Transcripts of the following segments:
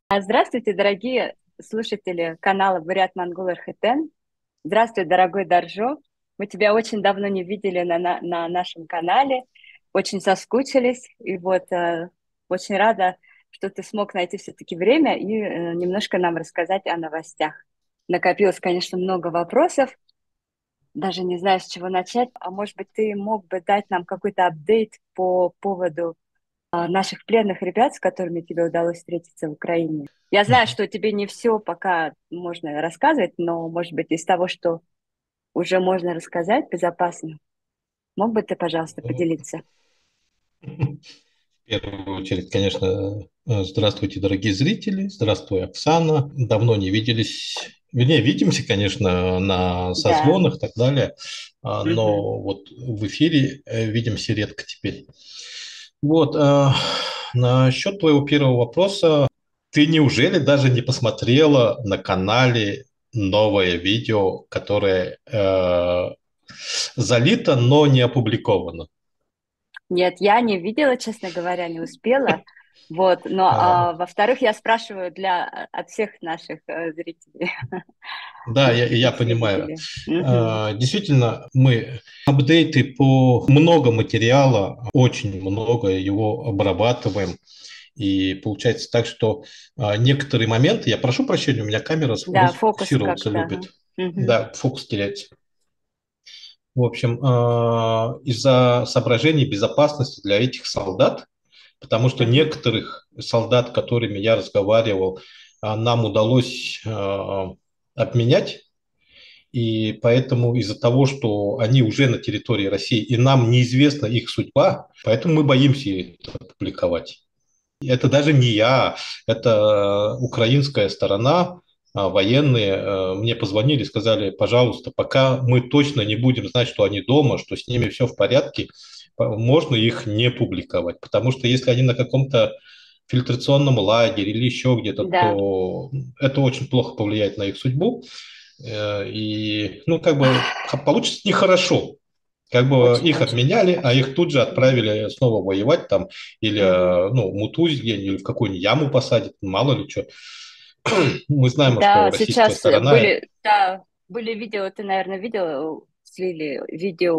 Здравствуйте, дорогие слушатели канала Бурят Монгол РХТН. Здравствуй, дорогой Даржо. Мы тебя очень давно не видели на нашем канале, очень соскучились. И вот очень рада, что ты смог найти все-таки время и немножко нам рассказать о новостях. Накопилось, конечно, много вопросов, даже не знаю, с чего начать. А может быть, ты мог бы дать нам какой-то апдейт по поводу наших пленных ребят, с которыми тебе удалось встретиться в Украине. Я знаю, что тебе не все пока можно рассказывать, но, может быть, из того, что уже можно рассказать безопасно, мог бы ты, пожалуйста, В поделиться? первую очередь, конечно, здравствуйте, дорогие зрители, здравствуй, Оксана. Давно не виделись, вернее, видимся, конечно, на Да. созвонах и так далее, Мгм. но вот в эфире видимся редко теперь. Вот, насчет твоего первого вопроса, ты неужели даже не посмотрела на канале новое видео, которое залито, но не опубликовано? Нет, я не видела, честно говоря, не успела. Вот, но, во-вторых, я спрашиваю от всех наших зрителей. Да, Может быть, я не все понимаю. видели. Мгм. Действительно, мы апдейты по много материала, очень много его обрабатываем. И получается так, что некоторые моменты, я прошу прощения, у меня камера Да, фокус расфокусироваться как-то. Ага. любит. Мгм. Да, фокус теряется. В общем, из-за соображений безопасности для этих солдат, потому что Мгм. некоторых солдат, которыми я разговаривал, нам удалось обменять. И поэтому из-за того, что они уже на территории России, и нам неизвестна их судьба, поэтому мы боимся это публиковать. Это даже не я, это украинская сторона, военные мне позвонили, сказали, пожалуйста, пока мы точно не будем знать, что они дома, что с ними все в порядке, можно их не публиковать. Потому что если они на каком-то фильтрационном лагере или еще где-то, Да. то это очень плохо повлияет на их судьбу. И, ну, как бы получится нехорошо. Как бы их Очень-очень. обменяли, а их тут же отправили снова воевать там, или, Мгм. ну, мутузить где-нибудь, или в какую-нибудь яму посадят, мало ли что. Мы знаем, что Да, российская сейчас сторона, были видео, ты, наверное, видел, слили видео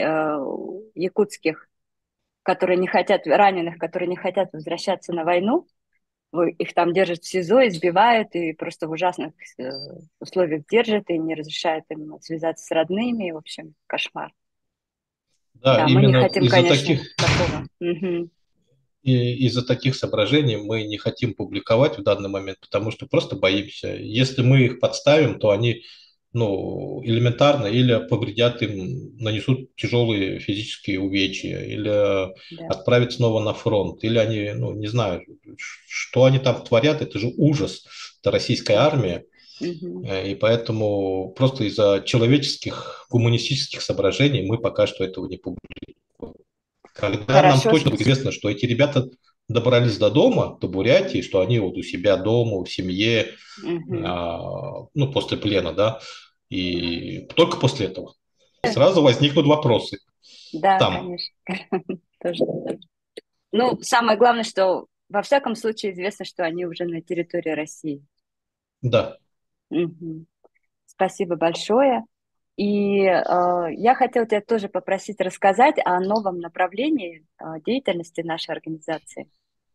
якутских, которые не хотят, раненых, которые не хотят возвращаться на войну. Их там держат в СИЗО, избивают и просто в ужасных условиях держат и не разрешают им связаться с родными. В общем, кошмар. да, Да, мы не именно хотим, конечно, такого. Мгм. из-за таких соображений мы не хотим публиковать в данный момент, потому что просто боимся. Если мы их подставим, то они, ну, элементарно или повредят им, нанесут тяжелые физические увечья, или Да. отправят снова на фронт, или они, ну, не знаю, что они там творят, это же ужас. Это российская Ужас. армия, Мгм. и поэтому просто из-за человеческих, гуманистических соображений мы пока что этого не публикуем. Когда нам Хорошо, точно будет известно, что эти ребята добрались до дома, до Бурятии, что они вот у себя дома, в семье, Мгм. ну, после плена, да, и только после этого сразу возникнут вопросы Да, там, конечно. Тоже. Ну, самое главное, что во всяком случае известно, что они уже на территории России. да. Мгм. Спасибо большое. И я хотела тебя тоже попросить рассказать о новом направлении деятельности нашей организации,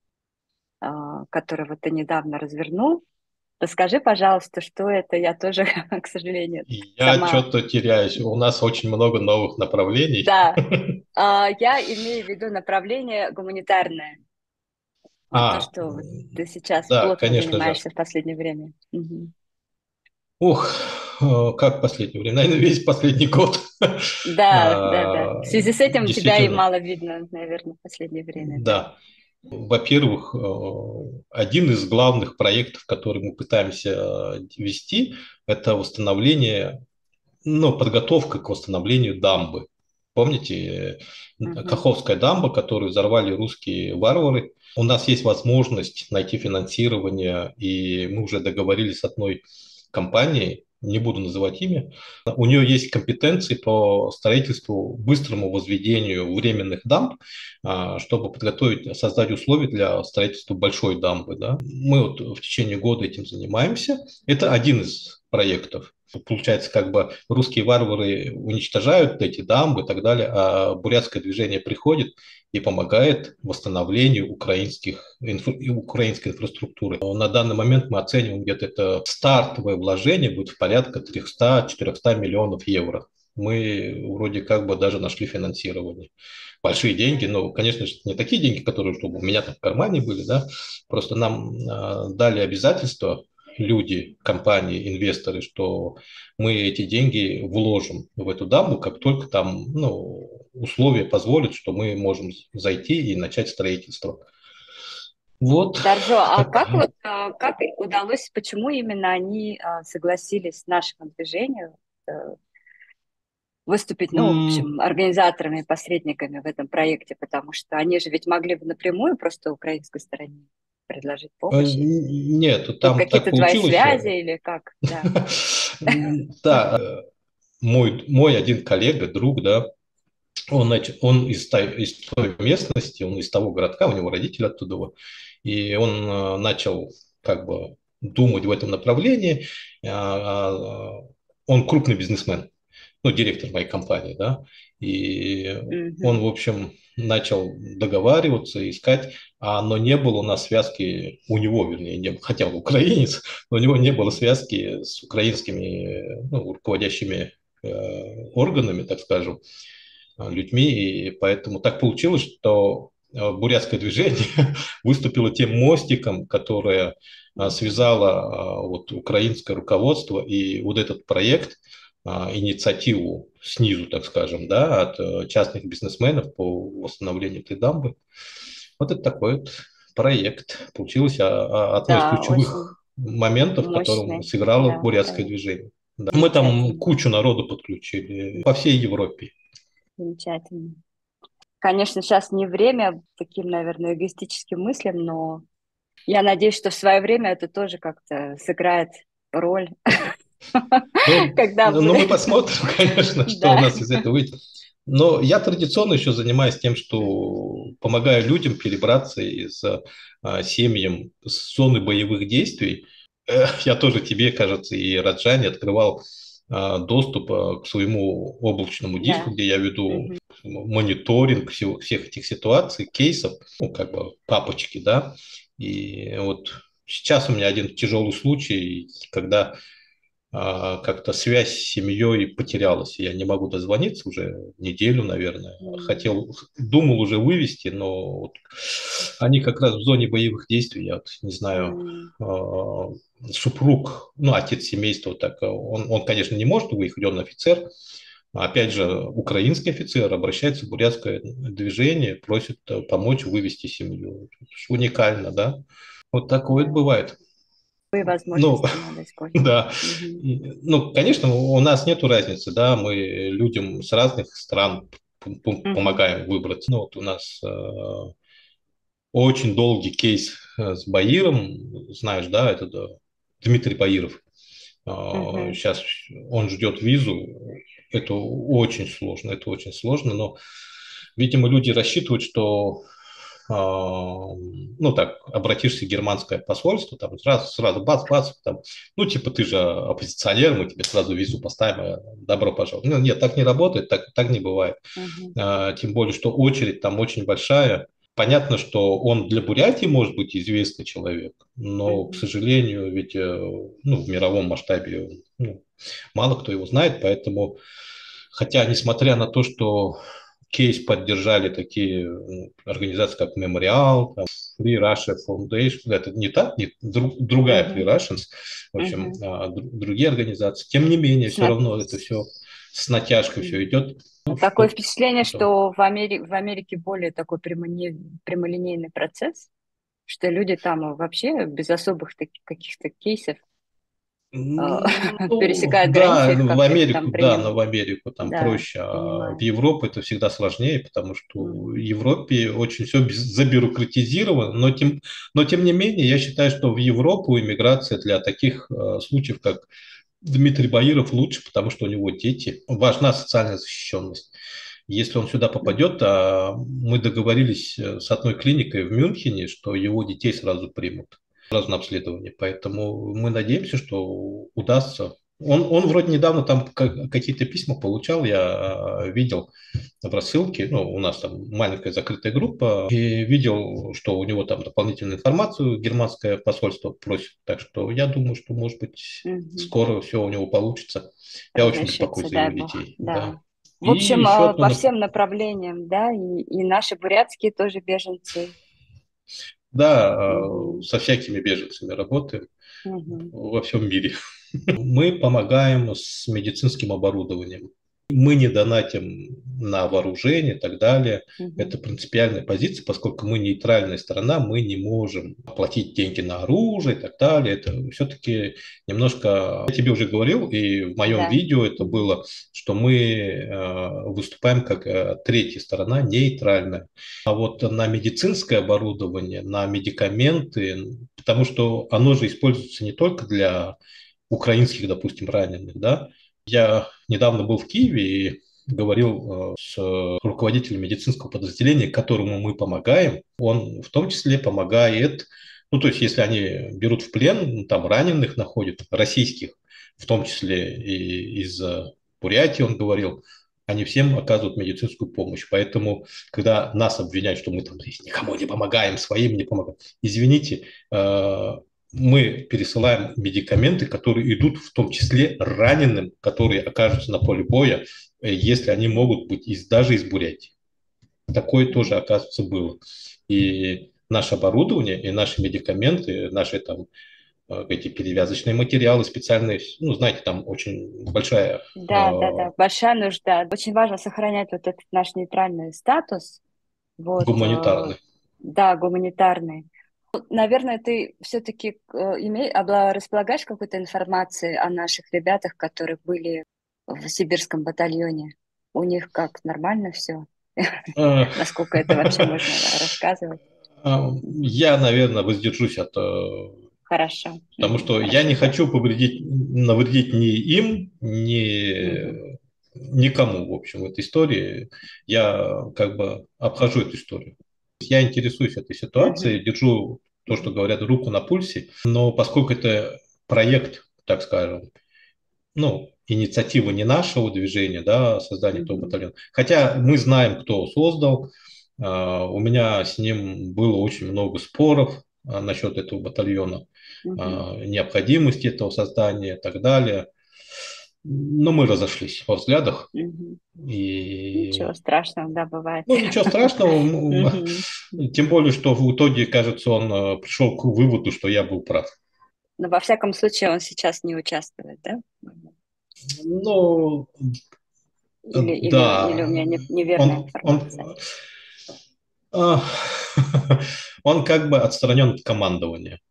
которое вот ты недавно развернул. Расскажи, пожалуйста, что это. Я тоже, к сожалению, И я сама. что-то теряюсь. У нас очень много новых направлений. Да, я имею в виду направление гуманитарное. Вот то, А, что вот ты сейчас да, плотно конечно же. занимаешься в последнее время. Мгм. Ух, как в последнее время? Наверное, весь последний год. Да, да, да. В связи с этим тебя и Действительно, мало видно, наверное, в последнее время, да. да. Во-первых, один из главных проектов, который мы пытаемся вести, это восстановление, ну, подготовка к восстановлению дамбы. Помните, Мгм. Каховская дамба, которую взорвали русские варвары? У нас есть возможность найти финансирование, и мы уже договорились с одной компанией, не буду называть имя, у нее есть компетенции по строительству, быстрому возведению временных дамб, чтобы подготовить, создать условия для строительства большой дамбы. Да. Мы вот в течение года этим занимаемся. Это один из проектов. Получается, как бы русские варвары уничтожают эти дамбы и так далее, а бурятское движение приходит и помогает восстановлению украинской инфраструктуры. На данный момент мы оцениваем, где-то это стартовое вложение будет в порядка 300-400 миллионов евро. Мы вроде как бы даже нашли финансирование. Большие деньги, но, конечно же, не такие деньги, которые чтобы у меня там в кармане были, да, просто нам дали обязательства люди, компании, инвесторы, что мы эти деньги вложим в эту дамбу, как только там условия позволят, что мы можем зайти и начать строительство. Вот Даржо, а так. как вот как удалось, почему именно они согласились с нашим движением выступить, ну, в общем, организаторами, посредниками в этом проекте, потому что они же ведь могли бы напрямую просто украинской стороне предложить помощь. Нет, Тут там так какие-то твои получилось. связи или как? Да. Да, мой один коллега, друг, да, он из той местности, он из того городка, у него родители оттуда, и он начал как бы думать в этом направлении. Он крупный бизнесмен, ну, директор моей компании, да, и он, Мгм. в общем, начал договариваться, искать, но не было у нас связки, у него, вернее, не было, хотя он украинец, но у него не было связки с украинскими, ну, руководящими органами, так скажем, людьми, и поэтому так получилось, что бурятское движение выступило тем мостиком, которое Мгм. связало вот украинское руководство и вот этот проект, инициативу снизу, так скажем, да, от частных бизнесменов по восстановлению этой дамбы. Вот это такой вот проект. Получилось одно из Да, очень ключевых моментов, в котором мощный, сыграло да, бурятское проект. движение. Да. Мы там Замечательно, кучу народу подключили по всей Европе. замечательно. Конечно, сейчас не время таким, наверное, эгоистическим мыслям, но я надеюсь, что в свое время это тоже как-то сыграет роль, Ну, когда ну, мы... мы посмотрим, конечно, что у Да. нас из этого выйдет. Но я традиционно еще занимаюсь тем, Мгм. что помогаю людям перебраться из семьям с зоны боевых действий. Я тоже тебе, кажется, и Раджане открывал доступ к своему облачному диску, Да. где я веду Мгм. мониторинг всех этих ситуаций, кейсов, ну, как бы папочки, да. И вот сейчас у меня один тяжелый случай, когда как-то связь с семьей потерялась. Я не могу дозвониться уже неделю, наверное. М. Думал уже вывести, но вот они как раз в зоне боевых действий, я вот не знаю, М. супруг, ну, отец семейства, так, он, конечно, не может выехать, он офицер. Опять же, украинский офицер обращается в бурятское движение, просит помочь вывести семью. Уникально, да? Вот такое вот Да. бывает. И Ну, возможности надо использовать. да. Мгм. Ну, конечно, у нас нет разницы, да, мы людям с разных стран Мгм. помогаем выбрать. Ну, вот у нас очень долгий кейс с Баиром, знаешь, да, это да, Дмитрий Баиров. Мгм. Сейчас он ждет визу. Это очень сложно, но, видимо, люди рассчитывают, что ну так, обратишься в германское посольство, там сразу бац-бац, там, ну типа ты же оппозиционер, мы тебе сразу визу поставим, добро пожаловать. Ну, нет, так не работает, так не бывает. Мгм. Тем более, что очередь там очень большая. Понятно, что он для Бурятии может быть известный человек, но, к Мгм. сожалению, ведь ну, в мировом масштабе ну, мало кто его знает, поэтому, хотя, несмотря на то, что кейс поддержали такие организации, как Memorial, там, Free Russia Foundation, это не так, другая Free Мгм. Russians, в общем, Мгм. другие организации. Тем не менее, все Сна- равно это все с натяжкой все Мгм. идет. Ну, Такое что впечатление, потом. что в Америке более такой прямолинейный процесс, что люди там вообще без особых таких каких-то кейсов Ну, пересекают границы, да, их в как-то их там Америку, да, но принимают. в Америку там Да, проще, а в понимаю. Европу это всегда сложнее, потому что в Мгм. Европе очень все забюрократизировано, но тем не менее, я считаю, что в Европу иммиграция для таких случаев, как Дмитрий Баиров лучше, потому что у него дети. Важна социальная защищенность. Если он сюда попадет, мы договорились с одной клиникой в Мюнхене, что его детей сразу примут, сразу на обследование. Поэтому мы надеемся, что удастся. Он вроде недавно там какие-то письма получал, я видел в рассылке, ну, у нас там маленькая закрытая группа, и видел, что у него там дополнительную информацию германское посольство просит. Так что я думаю, что, может быть, Мгм. скоро все у него получится. Я очень беспокоюсь Разрешится, за его дай бог, детей, да. да. В И общем, еще одно по всем направлениям, да, и наши бурятские тоже беженцы. да, Мгм. со всякими беженцами работаем Мгм. во всем мире. Мы помогаем с медицинским оборудованием. Мы не донатим на вооружение и так далее. Мгм. Это принципиальная позиция, поскольку мы нейтральная страна, мы не можем платить деньги на оружие и так далее. Это все-таки немножко... Я тебе уже говорил, и в моем Да. видео это Мгм. было, что мы выступаем как третья сторона, нейтральная. А вот на медицинское оборудование, на медикаменты, потому что оно же используется не только для украинских, допустим, раненых, да. Я недавно был в Киеве и говорил с руководителем медицинского подразделения, которому мы помогаем. Он в том числе помогает, ну, то есть, если они берут в плен, ну, там раненых находят, российских, в том числе и из Бурятии, он говорил, они всем оказывают медицинскую помощь. Поэтому, когда нас обвиняют, что мы там никому не помогаем, своим не помогаем, извините, мы пересылаем медикаменты, которые идут в том числе раненым, которые окажутся на поле боя, если они могут быть даже из Бурятии. Такое тоже, Мгм. оказывается, было. И наше оборудование, и наши медикаменты, наши там эти перевязочные материалы специальные, ну, знаете, там очень большая Да, да, да, большая нужда. Очень важно сохранять вот этот наш нейтральный статус, вот, гуманитарная. да, гуманитарный. Ну, наверное, ты все-таки располагаешь какой-то информацией о наших ребятах, которые были в сибирском батальоне? У них как, нормально все? Насколько это вообще можно рассказывать? Я, наверное, воздержусь от Хорошо. потому Мгм. что я Хорошо, не да. хочу навредить ни им, Мгм. ни никому, в общем, в этой истории. Я как бы обхожу эту историю. Я интересуюсь этой Мгм. ситуацией, держу то, что Мгм. говорят, руку на пульсе, но поскольку это проект, так скажем, ну, инициатива не нашего движения, да, создание этого Мгм. батальона. Хотя мы знаем, кто создал. У меня с ним было очень много споров насчет этого батальона, Мгм. необходимости этого создания и так далее. Но мы разошлись во взглядах. Мгм. Ничего И, страшного, да, бывает. ну, ничего страшного. Мгм. Тем более, что в итоге, кажется, он пришел к выводу, что я был прав. Но во всяком случае он сейчас не участвует, да? Ну, Или у да, меня неверная он, информация? А, он как бы отстранен от командования.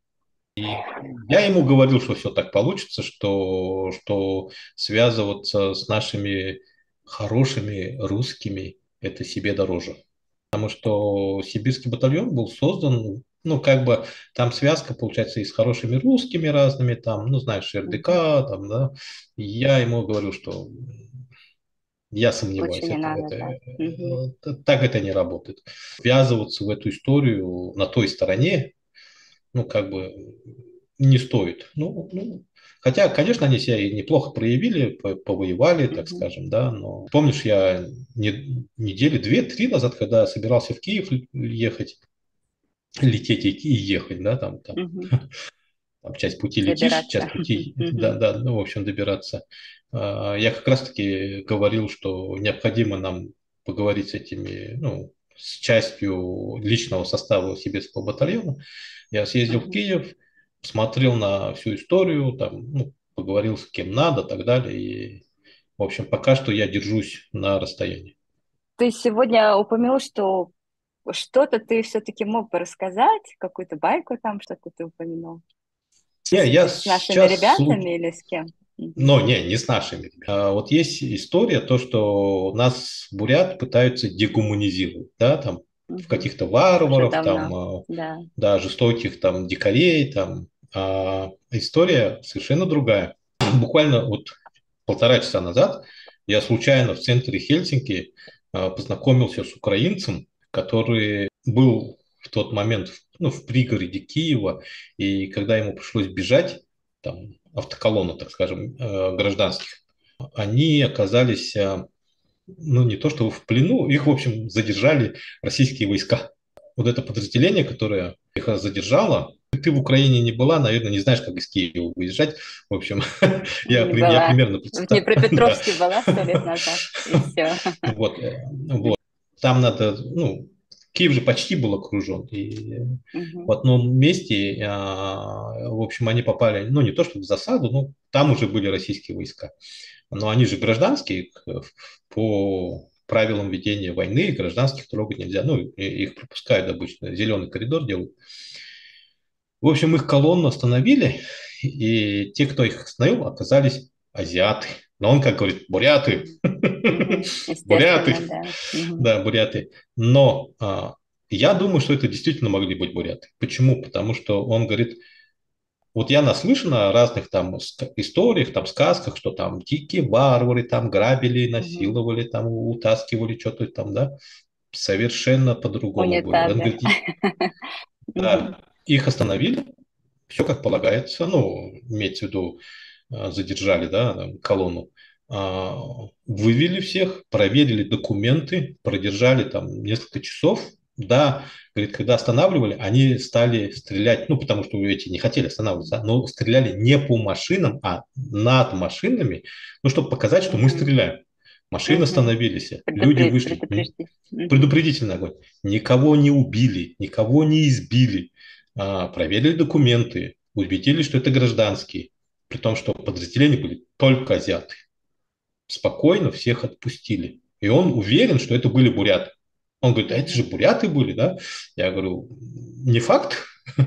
Я ему говорил, что все так получится, что связываться с нашими хорошими русскими – это себе дороже. Потому что сибирский батальон был создан, ну, как бы там связка, получается, и с хорошими русскими разными, там, ну, знаешь, Мгм. РДК, там, да. И я ему говорю, что я Лучше сомневаюсь, не надо, да. Мгм. так это не работает. Ввязываться в эту историю на той стороне, ну, как бы не стоит. Хотя, конечно, они себя и неплохо проявили, повоевали, так Мгм. скажем, да, но помнишь, я недели две-три назад, когда собирался в Киев ехать, лететь и ехать, да, Мгм. там часть пути летишь, Добираться. часть пути, да, Мгм. да, ну, в общем, добираться. Я как раз-таки говорил, что необходимо нам поговорить с этими, ну, с частью личного состава сибирского батальона. Я съездил в Мгм. Киев, посмотрел на всю историю, там, ну, поговорил с кем надо, так далее. И, в общем, пока что я держусь на расстоянии. Ты сегодня упомянул, что что-то ты все-таки мог бы рассказать, какую-то байку там, что-то ты упомянул. Не, я С нашими сейчас ребятами или с кем? Мгм. но не с нашими. Вот есть история, то, что нас, бурят, пытаются дегуманизировать, да, там, в Мгм. каких-то Уже варваров, там, давно, да. да, жестоких, там, дикарей, там. История совершенно другая. буквально вот 1,5 часа назад я случайно в центре Хельсинки познакомился с украинцем, который был в тот момент ну, в пригороде Киева, и когда ему пришлось бежать, там автоколонна, так скажем, гражданских, они оказались, ну не то что в плену, их, в общем, задержали российские войска. Вот это подразделение, которое их задержало, ты в Украине не была, наверное, не знаешь, как из Киева выезжать. В общем, Не я была. примерно В представляю. Да. Днепропетровске была 100 лет назад, и все. Вот, вот. Там надо, ну, Киев же почти был окружен. И в одном месте, в общем, они попали, ну, не то что в засаду, но там уже были российские войска. Но они же гражданские, по правилам ведения войны гражданских трогать нельзя. Ну, их пропускают обычно, зеленый коридор делают. В общем, их колонну остановили, и те, кто их остановил, оказались азиаты. Но он, как говорит, буряты, буряты, Естественно, да. да, буряты. Но я думаю, что это действительно могли быть буряты. Почему? Потому что он говорит, вот я наслышан о разных там историях, там сказках, что там дикие варвары там грабили, насиловали, там утаскивали что-то там, да. Совершенно по-другому было. Он Унитазы. говорит, да, их остановили, все как полагается, ну, имеется в виду, задержали, да, там, колонну, а, вывели всех, проверили документы, продержали там несколько часов. Да, говорит, когда останавливали, они стали стрелять, ну, потому что эти не хотели останавливаться, но стреляли не по машинам, а над машинами, ну, чтобы показать, что мы стреляем. Машины остановились, люди вышли. Предупреждить. Предупредительный огонь. Никого не убили, никого не избили. Проверили документы, убедились, что это гражданские, при том, что подразделения были только азиаты. Спокойно всех отпустили. И он уверен, что это были буряты. Он говорит, а это же буряты были, да? Я говорю, не факт.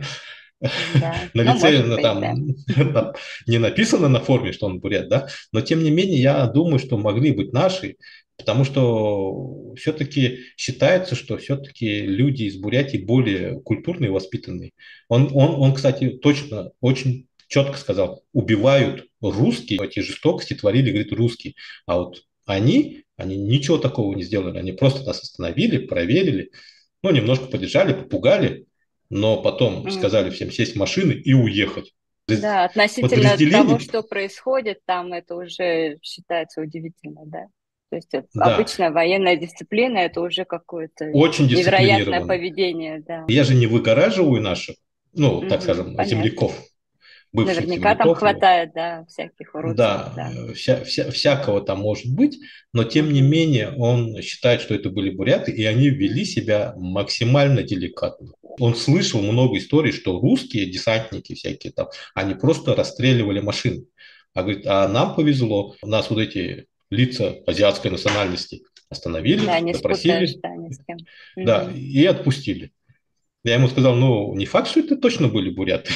Да, На ну, лице может быть, там да. не написано на форме, что он бурят, да? Но тем не менее, я думаю, что могли быть наши, потому что все-таки считается, что все-таки люди из Бурятии более культурные и воспитанные. Он, кстати, точно, очень четко сказал, убивают русские, эти жестокости творили, говорит, русские. А вот они ничего такого не сделали, они просто нас остановили, проверили, ну, немножко подержали, попугали, но потом сказали Мгм. всем сесть в машины и уехать. Да, относительно того, Подразделений, что происходит там, это уже считается удивительно, да. То есть да, обычная военная дисциплина — это уже какое-то очень невероятное дисциплинированы. поведение, да. Я же не выгораживаю наших, ну, так Мгм, скажем, понятно. земляков, бывших Наверняка там земляков. хватает, да, всяких уродцев, Да, да. всякого там может быть, но тем не Мгм, менее он считает, что это были буряты, и они вели себя максимально деликатно. Он слышал много историй, что русские десантники всякие там, они просто расстреливали машины. А говорит, а нам повезло, у нас вот эти лица азиатской национальности да, остановили, не спутаешь, допросили, да, ни с кем. да, Мгм, и отпустили. Я ему сказал, ну, не факт, что это точно были буряты.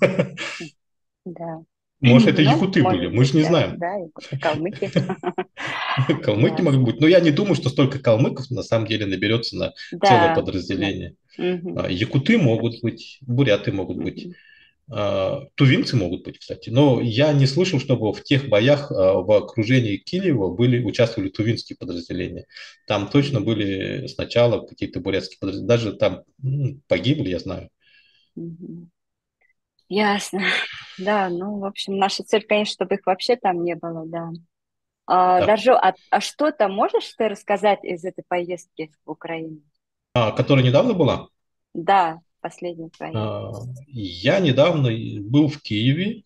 да. Может, это Ну, якуты были, может мы же быть, не да, знаем. да, и калмыки. Калмыки могут Ясно. быть. Но я не думаю, что столько калмыков на самом деле наберется на целое Да, да. подразделение. Мгм, Якуты могут быть, буряты могут быть, мгм, тувинцы могут быть, кстати. Но я не слышал, чтобы в тех боях в окружении Киева участвовали тувинские подразделения. Там точно мгм, были сначала какие-то бурятские подразделения. Даже там погибли, я знаю. мгм. Ясно. Да, ну, в общем, наша цель, конечно, чтобы их вообще там не было, да. Да. Даржу, а что-то можешь ты рассказать из этой поездки в Украину? Которая недавно была? Да, последней твоей. Я недавно был в Киеве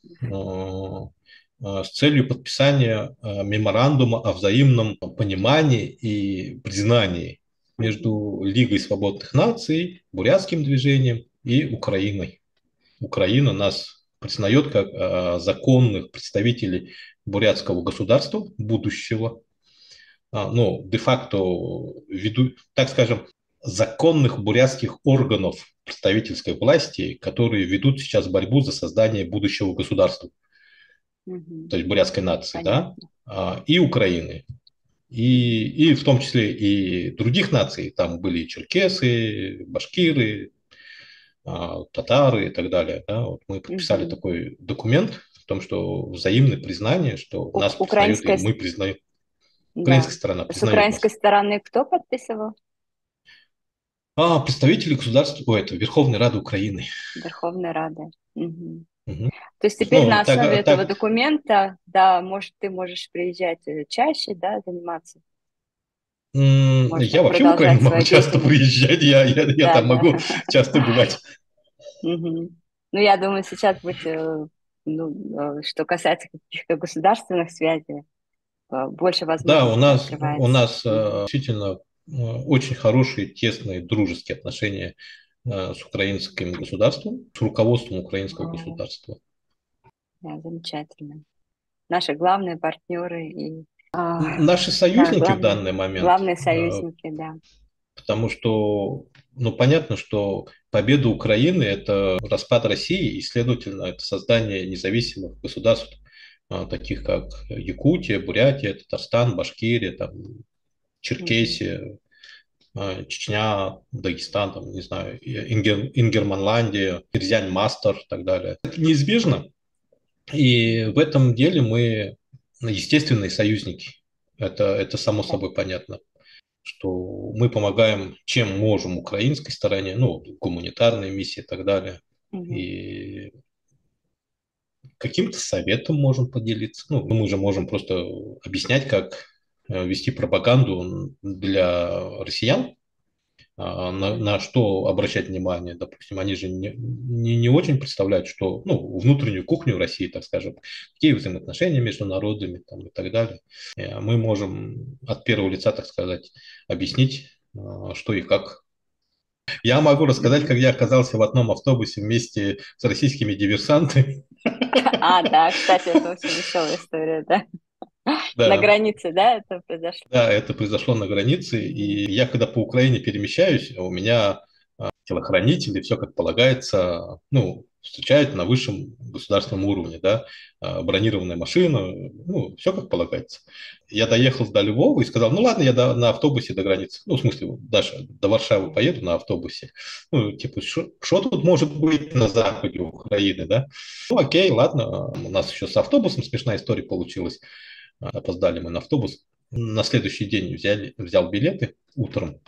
с целью подписания меморандума о взаимном понимании и признании Мгм. между Лигой свободных наций, бурятским движением и Украиной. Украина нас признает как законных представителей бурятского государства будущего, ну, де-факто, ввиду, так скажем, законных бурятских органов представительской власти, которые ведут сейчас борьбу за создание будущего государства, Мгм. то есть бурятской нации, да, Понятно. и Украины, Мгм. и в том числе и других наций, там были и черкесы, башкиры, татары и так далее. Да. Вот мы подписали Мгм. такой документ, том, что взаимное признание, что нас признают, и Украинская, мы признаем, да. украинская сторона С признает украинской нас. стороны кто подписывал? Представители государства, это Верховной Рады Украины. Верховной Рады. Мгм. Мгм. То есть теперь на Ну, основе этого так, документа, да, может, ты можешь приезжать чаще, да, заниматься, можно я вообще в Украину продолжать могу свою часто деятельность. приезжать, я Да, там да. могу часто бывать. Мгм. Ну, я думаю, сейчас будет, ну, что касается каких-то государственных связей, больше Да, возможностей у открывается. нас Мгм. действительно очень хорошие, тесные, дружеские отношения с украинским государством, с руководством украинского О, государства. да, замечательно. Наши главные партнеры и, Наши да, союзники в главные, данный момент, главные союзники, да. потому что, ну, понятно, что победа Украины – это распад России, и, следовательно, это создание независимых государств, таких как Якутия, Бурятия, Татарстан, Башкирия, там, Мгм. Черкесия, Чечня, Дагестан, там, не знаю, Ингерманландия, Кирзянь, Мастер и так далее. Это неизбежно, и в Мгм. этом деле мы естественные союзники. Это само Да. собой понятно, что мы помогаем, чем можем украинской стороне, ну, гуманитарные миссии и так далее. Мгм. И каким-то советом можем поделиться. Ну, мы же можем просто объяснять, как вести пропаганду для россиян, на Мгм. что обращать внимание. Допустим, они же не очень представляют, что, ну, внутреннюю кухню России, так скажем, какие взаимоотношения между народами там, и так далее. Мы можем от первого лица, так сказать, объяснить, что и как. Я могу рассказать, Мгм. как я оказался в одном автобусе вместе с российскими диверсантами. Да, кстати, это очень веселая история, да. На Да, границе, да, это произошло? да, это произошло на границе, Мгм. и я когда по Украине перемещаюсь, у меня телохранители, все как полагается, ну, встречают на высшем государственном уровне, да, бронированная машина, ну, все как полагается. Я доехал до Львова и сказал, ну ладно, я на автобусе до границы, ну, в смысле, даже до Варшавы Мгм. поеду на автобусе. Ну, типа, что тут может быть на западе Украины, да? Ну, окей, ладно, у нас еще с автобусом смешная история получилась. Опоздали мы на автобус. На следующий день взял билеты утром.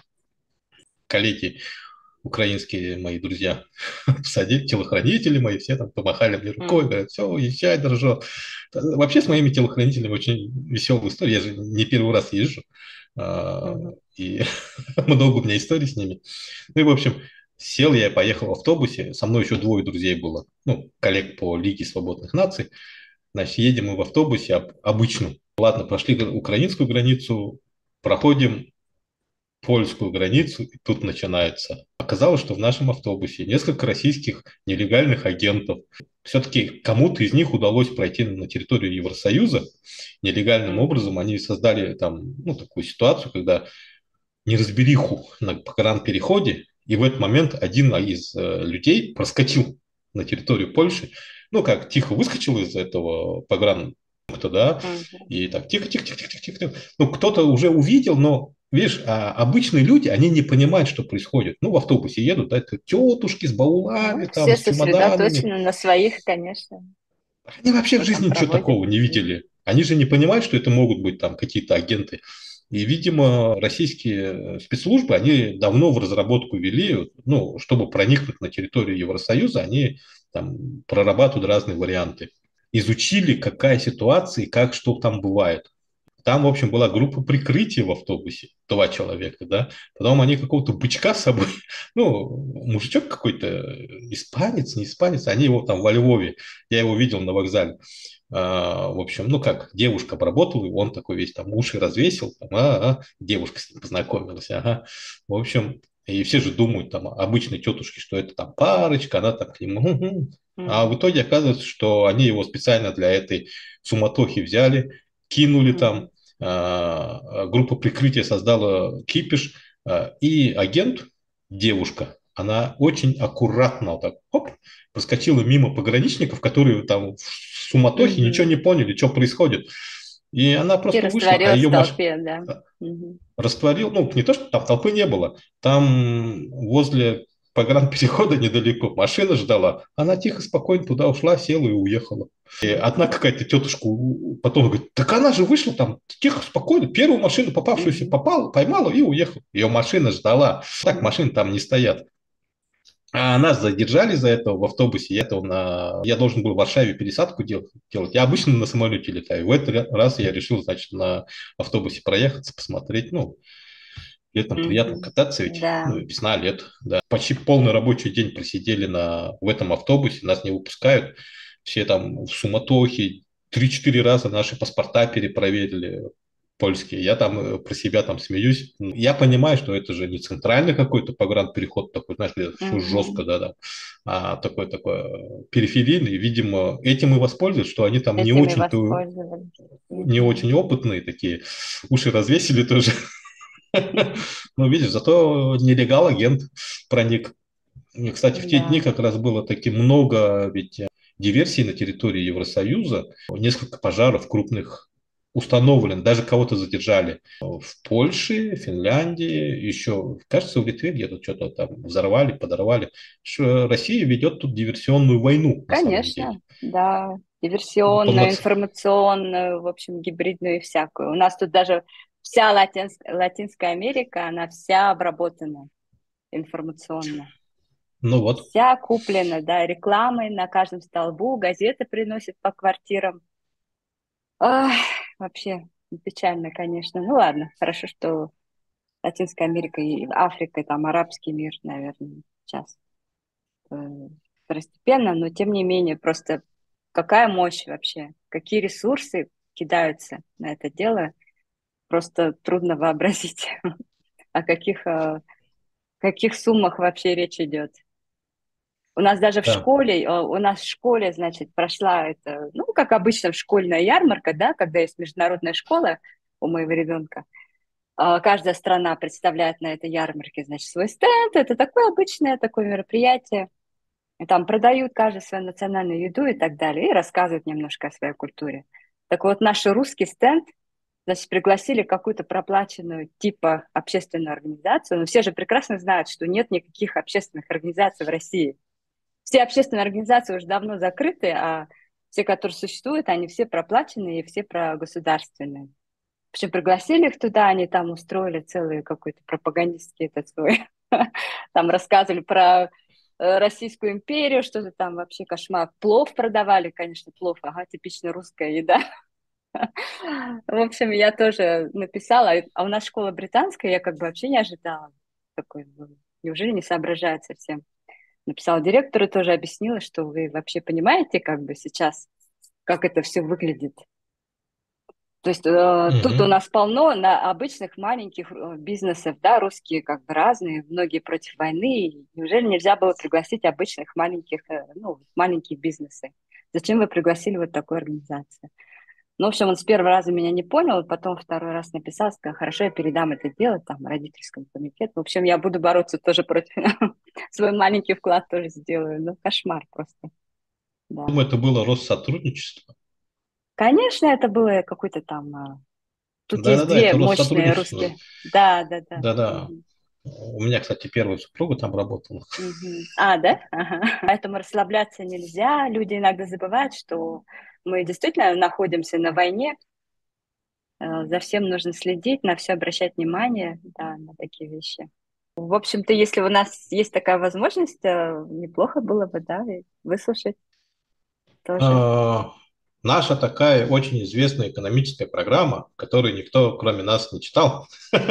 Коллеги украинские мои друзья посадили, телохранители мои, все там помахали мне рукой, Мгм. говорят, все, езжай, дорожо. Вообще с моими телохранителями очень веселая история, я же не первый раз езжу, а, Мгм. и много у меня историй с ними. Ну и, в общем, сел я, поехал в автобусе, со мной еще двое друзей было, ну, коллег по Лиге свободных наций, значит, едем мы в автобусе обычном. Ладно, прошли украинскую границу, проходим польскую границу, и тут начинается. Оказалось, что в нашем автобусе несколько российских нелегальных агентов. Все-таки кому-то из них удалось пройти на территорию Евросоюза. Нелегальным Мгм. образом они создали там, ну, такую ситуацию, когда неразбериху на погранпереходе, и в этот момент один из людей проскочил на территорию Польши, ну, как тихо выскочил из этого погранпункта, да, Мгм. и так тихо-тихо-тихо-тихо-тихо. Ну, кто-то уже увидел, но, видишь, обычные люди, они не понимают, что происходит. Ну, в автобусе едут, да, это тетушки с баулами, Ну, там, все с чемоданами. сосредоточены на своих, конечно, Они вообще в что там жизни ничего проводят. такого не Мгм. видели. Они же не понимают, что это могут быть там какие-то агенты. И, видимо, российские спецслужбы, они давно в разработку ввели, ну, чтобы проникнуть на территорию Евросоюза, они там прорабатывают разные варианты. Изучили, какая ситуация и как что там бывает. Там, в общем, была группа прикрытия в автобусе, 2 человека, да. Потом они какого-то бычка с собой, ну, мужичок какой-то, испанец, не испанец, они его там во Львове, я его видел на вокзале. В общем, ну как, девушка обработала его, он такой весь там уши развесил, там, девушка с ним познакомилась, ага. В общем, и все же думают, там, обычной тетушки, что это там парочка, она так к нему, а в Мгм. итоге оказывается, что они его специально для этой суматохи взяли, кинули там, Мгм. группа прикрытия создала кипиш, и агент, девушка, она очень аккуратно вот так хоп, проскочила мимо пограничников, которые там в суматохе ничего Мгм. не поняли, что происходит. И она И просто вышла, а растворилась в ее толпе, да. Мгм. растворил, ну, не то, что там толпы не было, там возле погранперехода недалеко, машина ждала, она тихо, спокойно туда ушла, села и уехала. И одна какая-то тетушка потом говорит, так она же вышла там тихо, спокойно, первую машину попавшуюся Мгм. попала, поймала и уехала. Ее машина ждала. Так Мгм. машины там не стоят. А нас задержали за это в автобусе. Я должен был в Варшаве пересадку делать. Я обычно на самолете летаю. В этот раз я решил, значит, на автобусе проехаться, посмотреть. Ну, летом приятно Мгм. кататься ведь. Ну, Да. весна, лето. Да. Почти полный рабочий день просидели в этом автобусе. Нас не выпускают. Все там в суматохе. 3-4 раза наши паспорта перепроверили польские. Я там про себя там смеюсь. Я понимаю, что это же не центральный какой-то погранпереход такой, знаешь, где все жестко, Мгм. да, а такой периферийный. Видимо, этим и воспользуются, что они там Этими воспользовались. не Мгм. очень опытные такие. Уши развесили тоже. Ну, видишь, зато нелегал агент проник. И, кстати, в те дни Да. как раз было таки много ведь диверсий на территории Евросоюза. Несколько пожаров крупных установлен, даже кого-то задержали. В Польше, Финляндии, еще, кажется, в Литве где-то что-то там взорвали, подорвали. Россия ведет тут диверсионную войну на самом деле. Конечно, да. Диверсионную, Полноц- информационную, в общем, гибридную и всякую. У нас тут даже вся Латинская Америка, она вся обработана информационно. Ну вот, Вся куплена, да, рекламой на каждом столбу, газеты приносят по квартирам. Ах, вообще печально, конечно. Ну ладно, хорошо, что Латинская Америка и Африка, там арабский мир, наверное, сейчас э, второстепенно, но тем не менее, просто какая мощь вообще, какие ресурсы кидаются на это дело, просто трудно вообразить, о каких суммах вообще речь идет. У нас даже в да. школе, у нас в школе, значит, прошла это, ну, как обычно, школьная ярмарка, да, когда есть международная школа у моего ребенка. Каждая страна представляет на этой ярмарке, значит, свой стенд. Это такое обычное такое мероприятие. И там продают каждый свою национальную еду и так далее, и рассказывают немножко о своей культуре. Так вот, наш русский стенд, значит, пригласили какую-то проплаченную типа общественную организацию, но все же прекрасно знают, что нет никаких общественных организаций в России. Все общественные организации уже давно закрыты, а все, которые существуют, они все проплаченные и все прогосударственные. В общем, пригласили их туда, они там устроили целый какой-то пропагандистский этот свой. Там рассказывали про Российскую империю, что-то там вообще кошмар. Плов продавали, конечно, плов, ага, типично русская еда. В общем, я тоже написала, а у нас школа британская, я как бы вообще не ожидала такой, неужели не соображает совсем. Написала директору, тоже объяснила, что вы вообще понимаете, как бы сейчас, как это все выглядит. То есть тут у Мгм. нас полно на обычных маленьких бизнесов, да, русские как бы разные, многие против войны. И неужели нельзя было пригласить обычных маленьких, ну, маленькие бизнесы? Зачем вы пригласили вот такую организацию? Ну, в общем, он с первого раза меня не понял, потом второй раз написал, сказал, хорошо, я передам это дело там родительскому комитету. В общем, я буду бороться тоже против, свой маленький вклад тоже сделаю. Ну, кошмар просто, да. Думаю, это было Россотрудничество. Конечно, это было какой-то там тут есть Да-да-да, две это мощные Россотрудничество. русские. Да, да, да. Да-да. Мгм. У меня, кстати, первая супруга там работала. Мгм. Да? Ага. Поэтому расслабляться нельзя. Люди иногда забывают, что мы действительно находимся на войне. За всем нужно следить, на все обращать внимание, да, на такие вещи. В общем-то, если у нас есть такая возможность, неплохо было бы, да, и выслушать тоже. А, Наша такая очень известная экономическая программа, которую никто, кроме нас, не читал.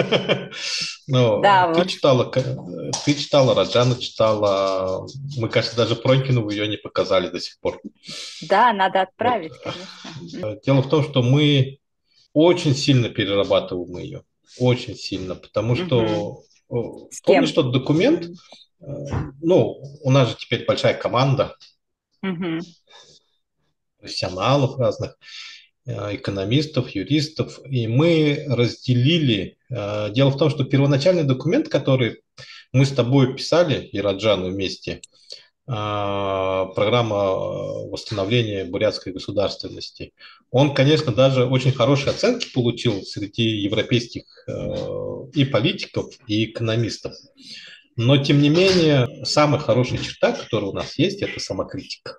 Но Да, вот. ты читала, Раджана читала. Мы, кажется, даже Пронькину ее не показали до сих пор. Да, надо Вот. отправить, конечно. Дело в том, что мы очень сильно перерабатываем ее. Очень сильно. Потому Мгм. что, С помнишь кем? тот документ? Мгм. Э, Ну, у нас же теперь большая команда Мгм. профессионалов разных, экономистов, юристов, и мы разделили. Дело в том, что первоначальный документ, который мы с тобой писали, и Раджан вместе, программа восстановления бурятской государственности, он, конечно, даже очень хорошие оценки получил среди европейских и политиков, и экономистов. Но, тем не менее, самая хорошая черта, которая у нас есть, это самокритика.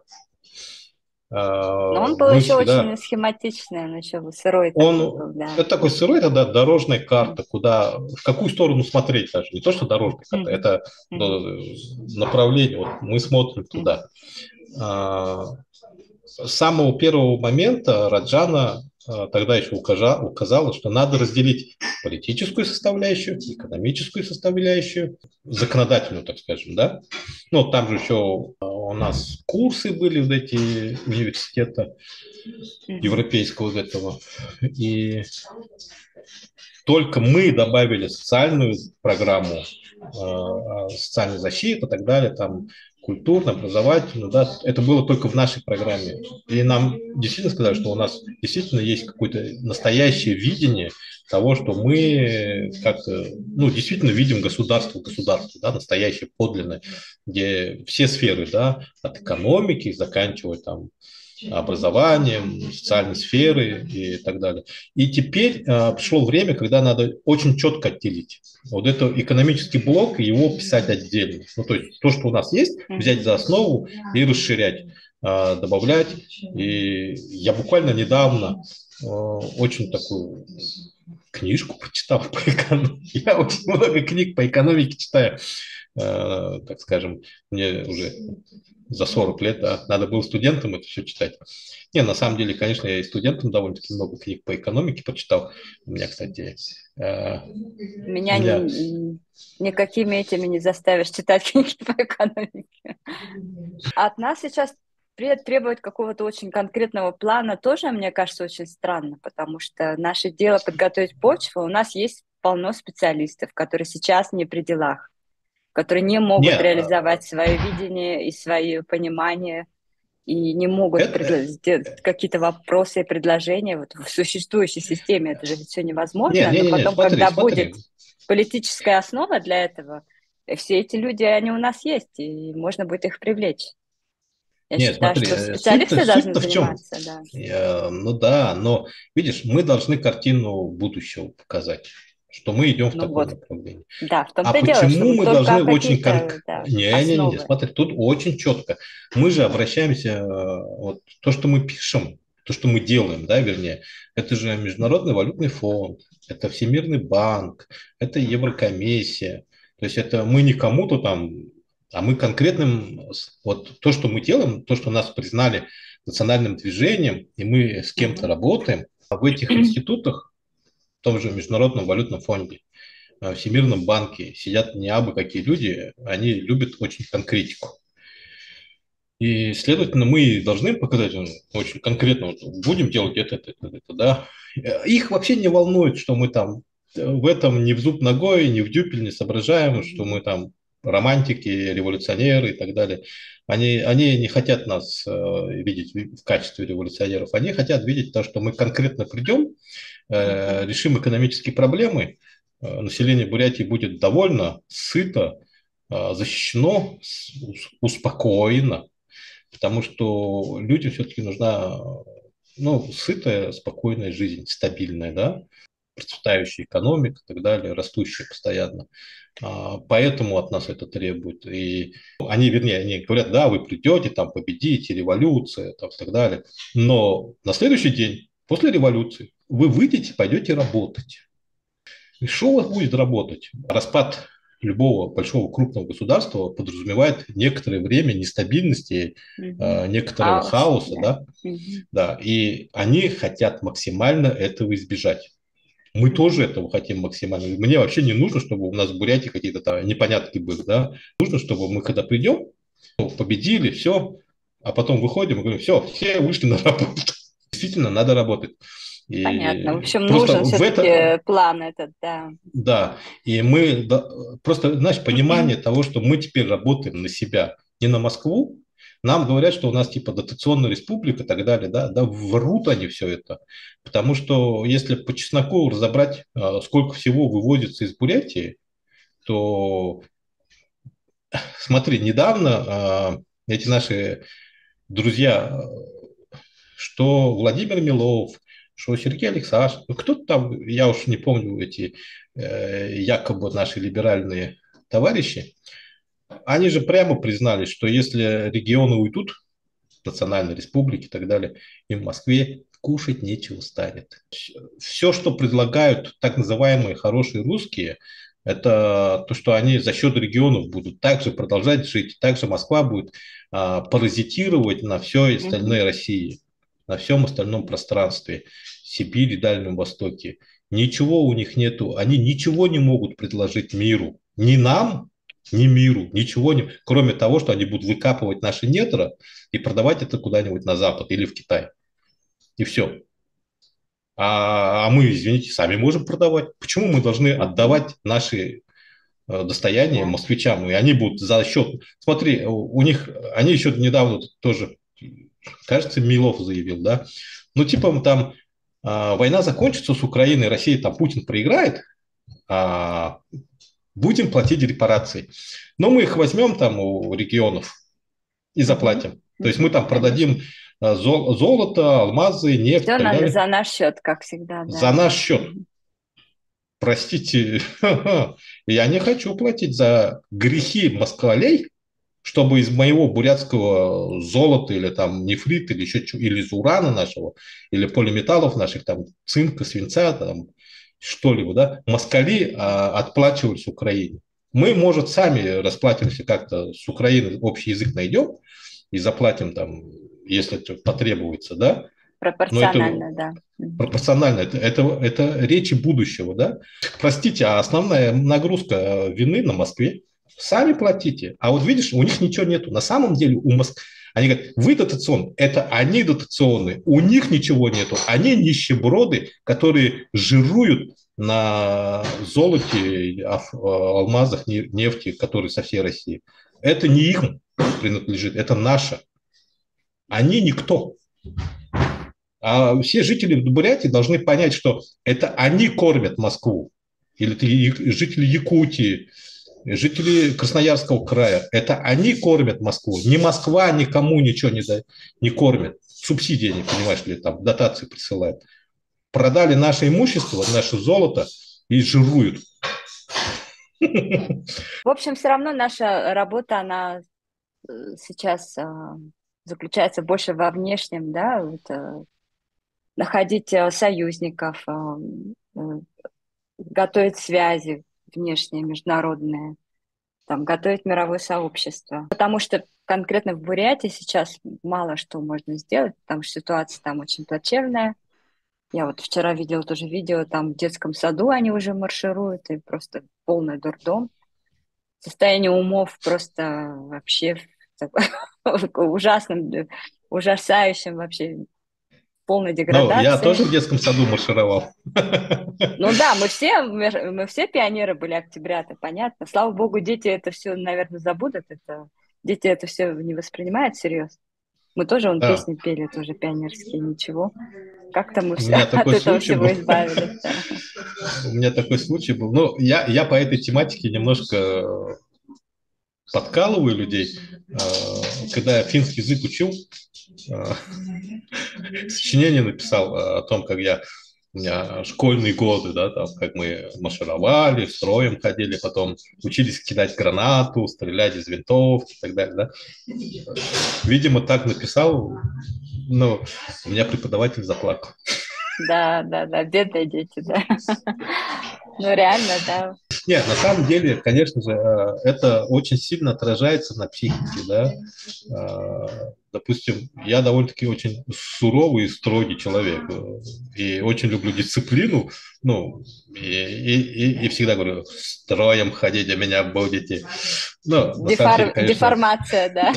Но он был Мы еще очень всегда... схематичный, он еще сырой такой Он, был, да. это такой сырой, тогда дорожная карта, куда, в какую сторону смотреть даже. Не то, что дорожная карта, Мгм. это Мгм. направление, вот мы смотрим Мгм. туда. А, С самого первого момента Раджана тогда еще указала, что надо разделить политическую составляющую, экономическую составляющую, законодательную, так скажем, да. Ну, там же еще у нас курсы были вот эти университета Мгм. европейского вот этого. И только мы добавили социальную программу, социальной защиты и так далее, там культурно, образовательно, да, это было только в нашей программе. И нам действительно сказали, что у нас действительно есть какое-то настоящее видение того, что мы как-то, ну, действительно видим государство в государстве, да, настоящее, подлинное, где все сферы, да, от экономики, заканчивая там образованием, социальной сферы и так далее. И теперь пришло время, когда надо очень четко отделить. Вот это экономический блок, и его писать отдельно. Ну, то есть то, что у нас есть, взять за основу и расширять, добавлять. И я буквально недавно очень такую книжку почитал по экономике. Я очень много книг по экономике читаю. Так скажем, мне уже за 40 лет, да, надо было студентам это все читать. Не, на самом деле, конечно, я и студентам довольно-таки много книг по экономике почитал. У меня, кстати, у Меня меня никакими этими не заставишь читать книги по экономике. А от нас сейчас требовать какого-то очень конкретного плана тоже, мне кажется, очень странно, потому что наше дело подготовить почву. У нас есть полно специалистов, которые сейчас не при делах, которые не могут нет, реализовать свое видение и свое понимание, и не могут это, сделать какие-то вопросы и предложения вот в существующей системе. Это же все невозможно. Но не, потом, смотри, когда будет смотри. политическая основа для этого, все эти люди, они у нас есть, и можно будет их привлечь. Я Нет, считаю, смотри, что суть-то, специалисты должны суть-то в чем? заниматься, да. Ну да, но видишь, мы должны картину будущего показать, что мы идем в Ну таком вот, направлении. да, в А том-то и дело, что почему вот мы только должны очень какие-то, да, Не, основы. смотри, тут очень четко. Мы же обращаемся, вот то, что мы пишем, то, что мы делаем, да, вернее, это же Международный валютный фонд, это Всемирный банк, это Еврокомиссия. То есть это мы не кому-то там, а мы конкретным, вот то, что мы делаем, то, что нас признали национальным движением, и мы с кем-то Мгм. работаем, а в этих институтах, в том же Международном валютном фонде, Всемирном банке сидят не абы какие люди, они любят очень конкретику. И, следовательно, мы должны показать очень конкретно, вот, будем делать это, да. Их вообще не волнует, что мы там в этом ни в зуб ногой, ни в дюпель не соображаем, что Мгм. мы там романтики, революционеры и так далее. Они не хотят нас видеть в качестве революционеров, они хотят видеть то, что мы конкретно придем, Мгм. решим экономические проблемы, население Бурятии будет довольно, сыто, защищено, успокоено, потому что людям все-таки нужна, ну, сытая, спокойная жизнь, стабильная, да, процветающая экономика и так далее, растущая постоянно. Поэтому от нас это требует. И они, вернее, они говорят, да, вы придете, там победите, революция, там, и так далее. Но на следующий день, после революции, вы выйдете, пойдете работать. И что у вас будет работать? Распад любого большого крупного государства подразумевает некоторое время нестабильности, Мгм. некоторого Хаос, хаоса, да. да, Мгм. да, и они хотят максимально этого избежать. Мы тоже Мгм. этого хотим максимально. Мне вообще не нужно, чтобы у нас в Бурятии какие-то там непонятки были, да. Нужно, чтобы мы когда придем, победили, все, а потом выходим и говорим, все вышли на работу. Действительно, надо работать. Понятно. В И общем, просто нужен в это, все-таки план этот, да. да, и мы просто, знаешь, понимание того, что мы теперь работаем на себя, не на Москву. Нам говорят, что у нас типа дотационная республика и так далее, да, да, врут они все это. Потому что если по чесноку разобрать, сколько всего вывозится из Бурятии, то смотри, недавно эти наши друзья, что Владимир Милов, что Сергей Алексашенко, ну, кто-то там, я уж не помню, эти якобы наши либеральные товарищи, они же прямо признали, что если регионы уйдут, национальной республики и так далее, и в Москве кушать нечего станет. Все, что предлагают так называемые хорошие русские, это то, что они за счет регионов будут также продолжать жить, также Москва будет паразитировать на всей остальной России, на всем остальном пространстве, Сибири, Дальнем Востоке. Ничего у них нету, они ничего не могут предложить миру, ни нам, ни миру, ничего не, кроме того, что они будут выкапывать наши недра и продавать это куда-нибудь на Запад или в Китай. И все. А мы, извините, сами можем продавать. Почему мы должны отдавать наши достояния Да. москвичам? И они будут за счет... Смотри, у них... Они еще недавно тоже, кажется, Милов заявил, да? Ну, типа там война закончится с Украиной, Россия, там Путин проиграет, будем платить репарации. Но мы их возьмем там у регионов и заплатим. То есть мы там Конечно. продадим золото, алмазы, нефть и Все так далее за наш счет, как всегда, за да. наш счет. Простите, я не хочу платить за грехи москалей, чтобы из моего бурятского золота или там нефрита или еще или из урана нашего, или полиметаллов наших, там цинка, свинца, там что-либо, да, москали отплачивались Украине. Мы, может, сами расплатимся как-то с Украиной, общий язык найдем и заплатим там, если это потребуется, да, но это Пропорционально, да. пропорционально, это речи будущего, да. Простите, а основная нагрузка вины на Москве. Сами платите. А вот видишь, у них ничего нету. На самом деле у Москвы, они говорят, вы дотационные, это они дотационные, у них ничего нету. Они нищеброды, которые жируют на золоте, алмазах, нефти, которые со всей России. Это не им принадлежит, это наше. Они никто. А все жители Бурятии должны понять, что это они кормят Москву. Или жители Якутии, жители Красноярского края. Это они кормят Москву. Не Москва никому ничего не кормит. Субсидии, не понимаешь ли, там дотации присылают. Продали наше имущество, наше золото и жируют. В общем, все равно наша работа, она сейчас заключается больше во внешнем, да, вот, находить союзников, э, готовить связи внешние, международные, там, готовить мировое сообщество. Потому что конкретно в Бурятии сейчас мало что можно сделать, потому что ситуация там очень плачевная. Я вот вчера видела тоже видео, там в детском саду они уже маршируют, и просто полный дурдом. Состояние умов просто вообще в ужасном, ужасающем вообще, полной Но я деградации. тоже в детском саду маршировал. Ну да, мы все пионеры были октября, это понятно. Слава богу, дети это все, наверное, забудут. Дети это все не воспринимают всерьез. Мы тоже вон Да, песни пели, тоже пионерские, ничего. Как-то мы у все меня от такой этого случай был. всего избавились. Да. У меня такой случай был. Ну, я по этой тематике немножко подкалываю людей. Когда я финский язык учил, сочинение написал о том, как у меня школьные годы, да, там, как мы маршировали, строем ходили, потом учились кидать гранату, стрелять из винтовки и так далее, да. Видимо, так написал, но у меня преподаватель заплакал. Да, да, да, бедные дети, да. Ну, реально, да. Нет, на самом деле, конечно же, это очень сильно отражается на психике, да. Допустим, я довольно-таки очень суровый и строгий человек, и очень люблю дисциплину, ну, и всегда говорю, строем ходить, а меня будете. Ну, на самом деле, конечно, Деформация, да.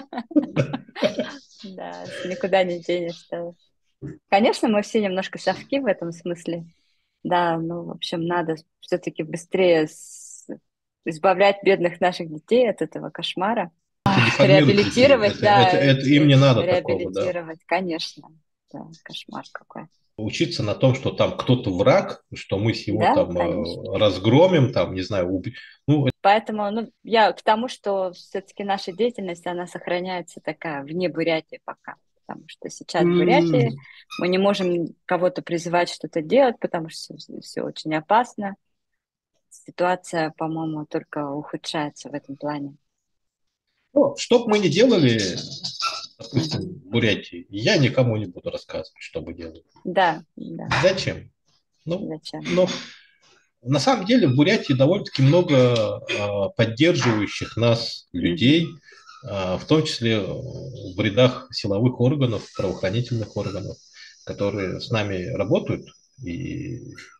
Да, никуда не денешься. Конечно, мы все немножко совки в этом смысле. Да, ну, в общем, надо все-таки быстрее избавлять бедных наших детей от этого кошмара. это деформирует детей, Реабилитировать, да, это им не надо такого, да. реабилитировать, конечно. Да, кошмар какой. Учиться на том, что там кто-то враг, что мы его Да, там конечно. разгромим, там, не знаю, ну, Поэтому, ну, я к тому, что все-таки наша деятельность, она сохраняется такая вне Бурятии пока. Потому что сейчас в Бурятии мы не можем кого-то призывать что-то делать, потому что все очень опасно. ситуация, по-моему, только ухудшается в этом плане. Ну, что бы мы ни делали, допустим, Мгм. в Бурятии, я никому не буду рассказывать, что мы делаем. Да, да, Зачем? Ну, зачем? но на самом деле в Бурятии довольно-таки много поддерживающих нас Мгм. людей, в том числе в рядах силовых органов, правоохранительных органов, которые с нами работают. И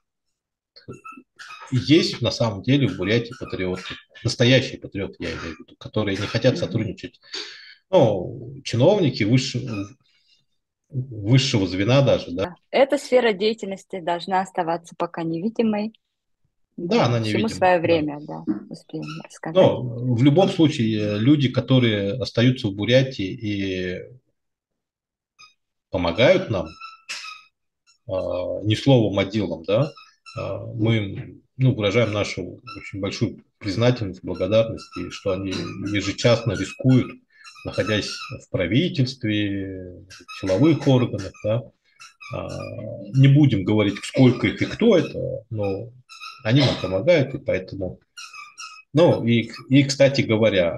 есть на самом деле в Бурятии патриоты, настоящие патриоты, я имею в виду, которые не хотят Мгм. сотрудничать. Ну, чиновники высшего звена даже, да. Да. Эта сфера деятельности должна оставаться пока невидимой. Да, Да, она всему невидима, свое да. время, да, успеем рассказать. Но в любом случае люди, которые остаются в Бурятии и помогают нам, не словом, а делом, да, мы им, ну, выражаем нашу очень большую признательность, благодарность, и что они ежечасно рискуют, находясь в правительстве, в силовых органах, да. А, Не будем говорить, сколько их и кто это, но они нам помогают, и поэтому... Ну, кстати говоря,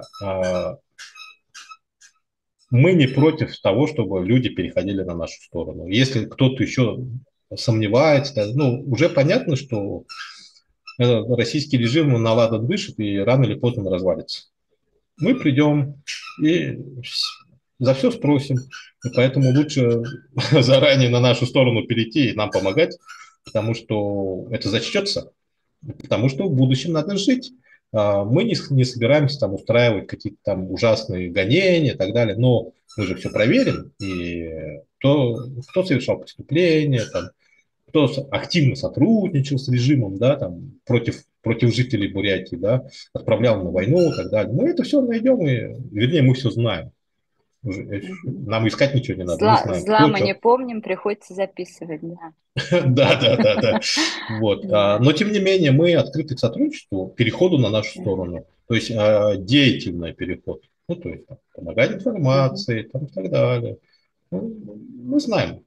мы не против того, чтобы люди переходили на нашу сторону. Если кто-то еще сомневается, ну, уже понятно, что российский режим на ладан дышит и рано или поздно он развалится. Мы придем и за все спросим. И поэтому лучше заранее на нашу сторону перейти и нам помогать, потому что это зачтется, потому что в будущем надо жить. Мы не собираемся там устраивать какие-то там ужасные гонения и так далее, но мы же все проверим, и кто совершал преступления, там, кто активно сотрудничал с режимом, да, там, против жителей Бурятии, да, отправлял на войну и так далее. Мы это все найдем, и, вернее, мы все знаем. Мгм. Нам искать ничего не надо, мы знаем, Зла кто мы не что. помним, приходится записывать, да. Да, да, да, да. Вот. Да. Но тем не менее мы открыты к сотрудничеству, переходу на нашу Мгм. сторону. То есть деятельный переход. Ну, то есть там, помогать Мгм. информации там, и так далее. Ну, мы знаем.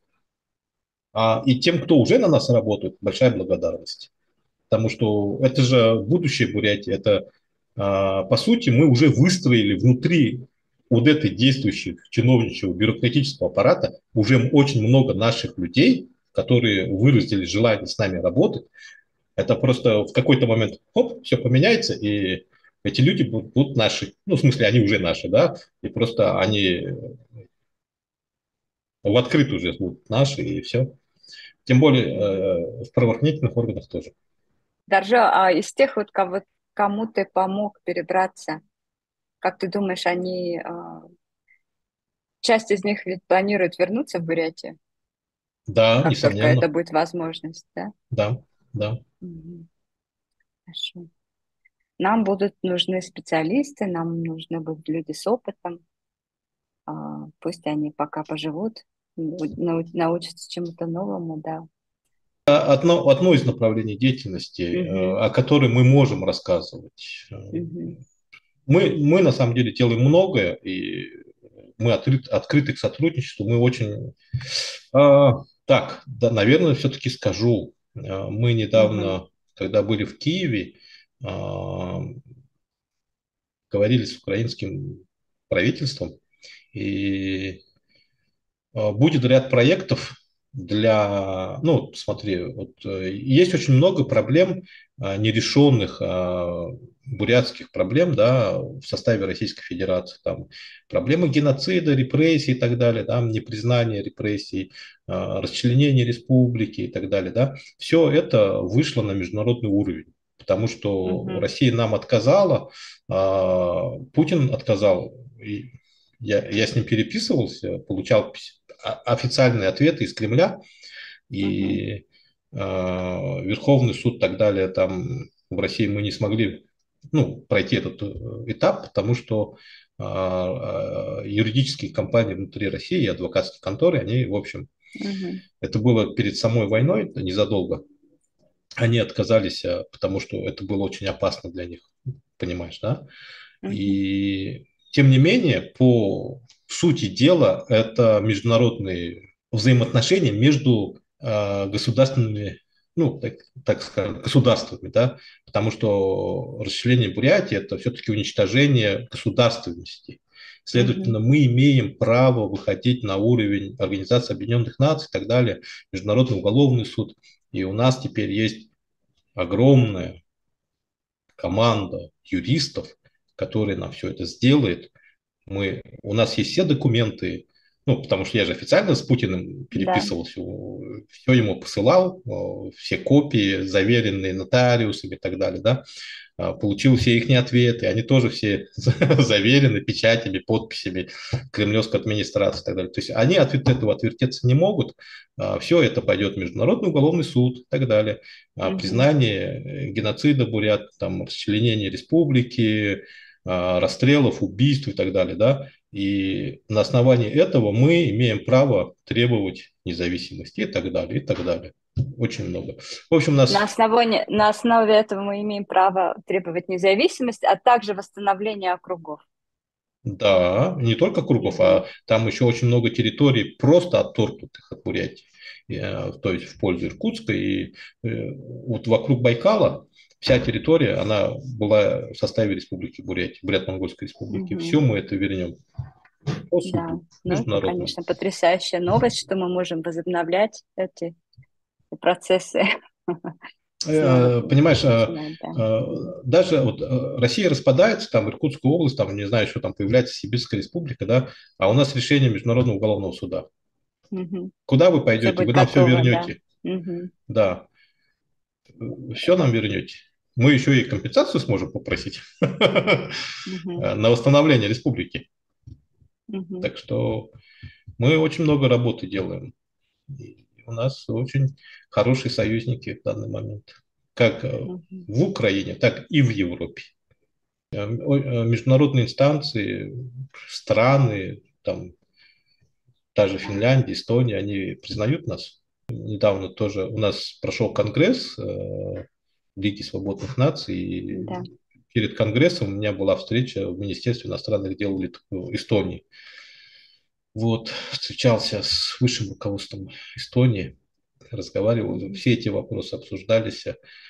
И тем, кто уже на нас работает, большая благодарность. Потому что это же будущее Бурятии. Это, по сути, мы уже выстроили внутри вот этой действующего чиновничьего бюрократического аппарата уже очень много наших людей, которые выразили желание с нами работать. Это просто в какой-то момент, хоп, все поменяется, и эти люди будут наши. Ну, в смысле, они уже наши, да, и просто они в открытую уже будут наши, и все. Тем более в правоохранительных органах тоже. Даржа, а из тех вот, кому ты помог перебраться, как ты думаешь, часть из них ведь планирует вернуться в Бурятию, Да, как только это несомненно. будет возможность, да? Да, да. Мгм. Хорошо. Нам будут нужны специалисты, нам нужны будут люди с опытом. Пусть они пока поживут, научатся чему-то новому, да. Одно из направлений деятельности, Мгм. о которой мы можем рассказывать. Мгм. Мы на самом деле делаем многое, и мы открыты к сотрудничеству. Мы очень... Так, да, наверное, все-таки скажу. Мы Мгм. недавно, когда были в Киеве, а, говорили с украинским правительством, и будет ряд проектов для, ну, смотри, вот, есть очень много проблем нерешенных, бурятских проблем, да, в составе Российской Федерации. Там проблемы геноцида, репрессий и так далее, там непризнание репрессий, расчленение республики и так далее, да. Все это вышло на международный уровень, потому что Мгм. Россия нам отказала, Путин отказал, и я с ним переписывался, получал официальные ответы из Кремля, Мгм. и Верховный суд и так далее, там в России мы не смогли, ну, пройти этот этап, потому что юридические компании внутри России и адвокатские конторы, они, в общем, Мгм. это было перед самой войной, незадолго, они отказались, потому что это было очень опасно для них, понимаешь, да? Мгм. И тем не менее, по сути дела, это международные взаимоотношения между государственными ну, так скажем, государствами, да, потому что расчленение Бурятии – это все-таки уничтожение государственности. Мгм. Следовательно, мы имеем право выходить на уровень Организации Объединенных Наций и так далее, Международный уголовный суд. И у нас теперь есть огромная команда юристов, которые нам все это сделает. У нас есть все документы, ну, потому что я же официально с Путиным Да. переписывался, все ему посылал, все копии, заверенные нотариусами и так далее, да, получил все их ответы, они тоже все заверены печатями, подписями кремлевской администрации и так далее. То есть они от этого отвертеться не могут, все это пойдет в Международный уголовный суд и так далее. Мгм. Признание геноцида бурят, там, расчленение республики, расстрелов, убийств и так далее, да, и на основании этого мы имеем право требовать независимости и так далее, и так далее. Очень много. В общем, у нас, На основе этого мы имеем право требовать независимости, а также восстановления округов. да, не только Кругов, Мгм. а там еще очень много территорий просто отторгнутых от Бурятии, то есть в пользу Иркутска. И вот вокруг Байкала вся территория, она была в составе Республики Бурятия, Бурят-Монгольской республики. Все Мгм. мы это вернем по Да, суду ну это, международному. конечно, потрясающая новость, что мы можем возобновлять эти процессы, снова Понимаешь, начинать, да. Мгм. даже вот Россия распадается, там Иркутская область, там, не знаю, что там появляется Сибирская республика, да, а у нас решение Международного уголовного суда. Мгм. Куда вы Все пойдете? будет Вы нам все готово, да. вернете. Мгм. Да, все нам вернете. Мы еще и компенсацию сможем попросить Мгм. на восстановление республики. Мгм. Так что мы очень много работы делаем. И у нас очень хорошие союзники в данный момент. Как Мгм. в Украине, так и в Европе. Международные инстанции, страны, там, та же Да, Финляндия, Эстония, они признают нас. Недавно тоже у нас прошел конгресс Лиги свободных наций, и да. перед конгрессом у меня была встреча в Министерстве иностранных дел Эстонии. Вот, встречался с высшим руководством Эстонии, разговаривал, Мгм. все эти вопросы обсуждались.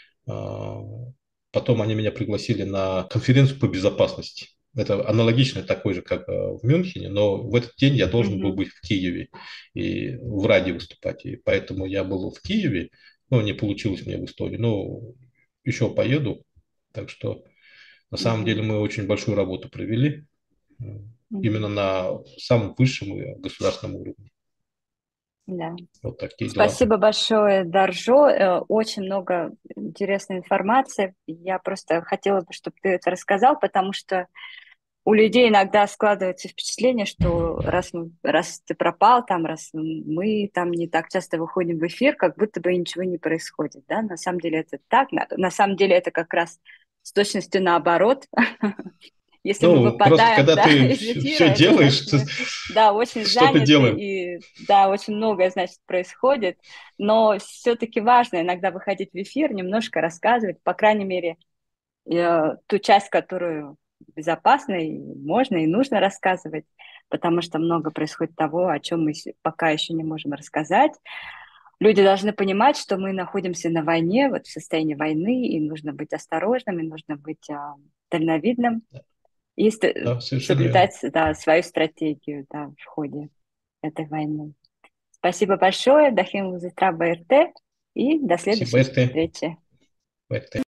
А, Потом они меня пригласили на конференцию по безопасности. Это аналогично такой же, как в Мюнхене, но в этот день я должен был Мгм. быть в Киеве и в Раде выступать. И поэтому я был в Киеве, но не получилось мне в Эстонии. Но еще поеду. Так что на самом деле Мгм. мы очень большую работу провели именно Мгм. на самом высшем и государственном уровне. Да. Вот такие дела. Спасибо большое, Даржо. Очень много интересной информации. Я просто хотела бы, чтобы ты это рассказал, потому что у людей иногда складывается впечатление, что раз ты пропал, там, раз мы там не так часто выходим в эфир, как будто бы ничего не происходит, да? На самом деле это так. На самом деле это как раз с точностью наоборот. Если мы Ну, просто выпадаем, когда да, ты из эфира, все это значит, делаешь, мы, да, очень что-то заняты делаем. и, да, очень многое, значит, происходит. Но все-таки важно иногда выходить в эфир, немножко рассказывать, по крайней мере, ту часть, которую безопасно и можно и нужно рассказывать, потому что много происходит того, о чем мы пока еще не можем рассказать. Люди должны понимать, что мы находимся на войне, вот в состоянии войны, и нужно быть осторожным, и нужно быть дальновидным и Да, совершенно верно. соблюдать, да, свою стратегию, да, в ходе этой войны. Спасибо большое, Дахим Узитра БРТ, и до Спасибо, следующей РТ. встречи. РТ.